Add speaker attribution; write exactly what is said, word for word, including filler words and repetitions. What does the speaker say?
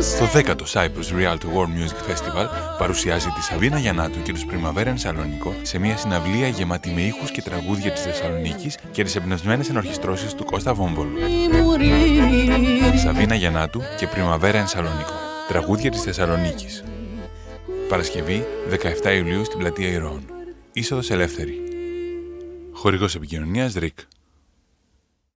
Speaker 1: Το δέκατο Cyprus Real to World Music Festival παρουσιάζει τη Σαβίνα Γιαννάτου και τους Πριμαβέρεν Σαλονίκο σε μια συναυλία γεμάτη με ήχους και τραγούδια της Θεσσαλονίκης και τις εμπνευσμένες ενορχιστρώσεις του Κώστα Βόμβολου. Σαβίνα Γιαννάτου και Πριμαβέρεν Σαλονίκο. Τραγούδια της Θεσσαλονίκης. Παρασκευή δεκαεφτά Ιουλίου στην Πλατεία Ηρώων. Είσοδος ελεύθερη. Χορηγός επικοινωνίας ΡΙΚ.